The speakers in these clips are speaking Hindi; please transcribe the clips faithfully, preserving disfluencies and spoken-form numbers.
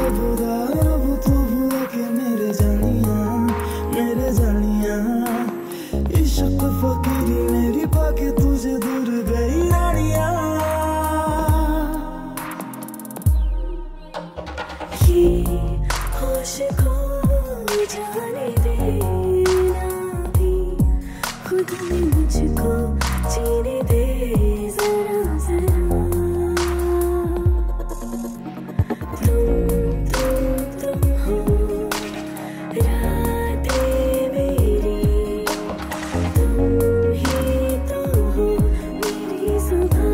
बुरा रब तू भुला के मेरे जानिया मेरे जानिया इश्क फकीरी मेरी पाके तुझे दूर गई रानिया। ये होश को जाने देना भी खुद में मुझको जीने दे जरा जरा। तुम तुम तुम हो रातें मेरी, तुम ही तो हो मेरी सुबह।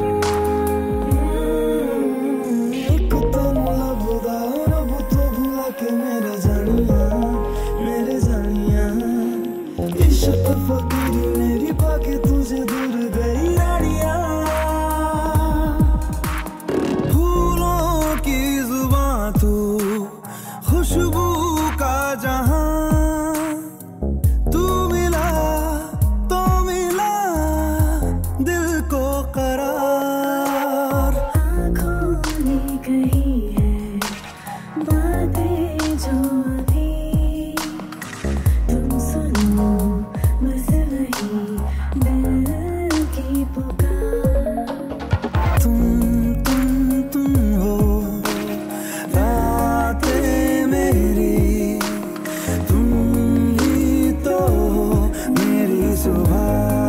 एक तो लबदा रब तो भुला के मेरे जानिया मेरे जानिया इश्क फकीरी मेरी पाके तुझे दूर गई रानिया। फूलों की जुबां तू खुशबू का जहां तू मिला तो मिला दिल को करार। आँखों ने कही है बातें जो अभी तुम सुनो बस वही दिल की पुकार। तुम तुम तुम हो रातें मेरी, तुम ही तो हो मेरी सुबह।